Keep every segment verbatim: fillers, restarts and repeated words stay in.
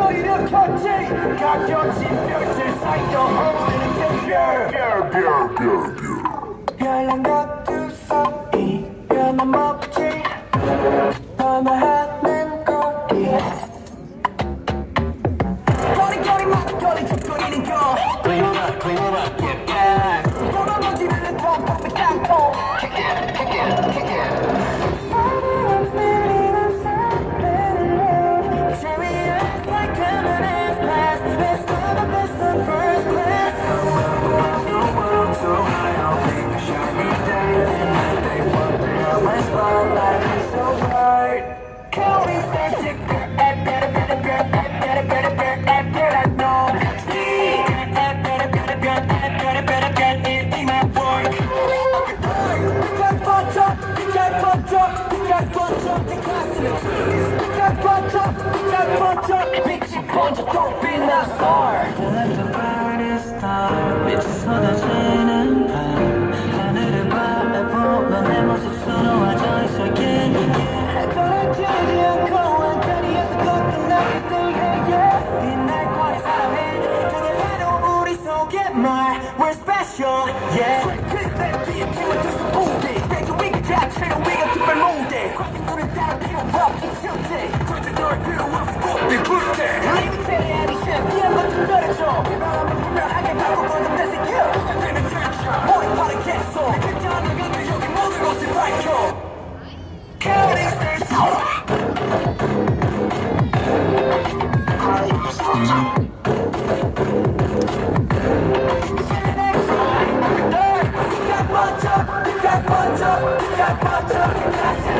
일으켰지 가벼진 별들 사이도 어울리는 별별 별난 것두 손이 변함없지 변화하는 거리 거리거리 막거리 툭거리는 거 Clean it up, clean it up, get back 돌아버지는 덤 덤비 땅콩 Kick it, kick it, kick it 먼저 또 빛나 star Like the brightest star 빛이 쏟아지는 밤 하늘을 바라보면 내 모습 수놓아져 있어 yeah, yeah. 떠나지 않고 한자리에서 걷던 나를 stay here yeah. 빛날 거리 사랑해 그걸 해도 우리 속에 말 We're special yeah 그때 뒤에 팀은 두수 무대 내가 위기 자체로 위가 두발 무대 관객 눈을 따라 필요 없이 실제 관객 널 필요 없이 꽃빛 불때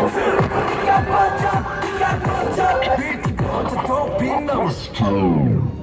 Bitch, want to talk, be no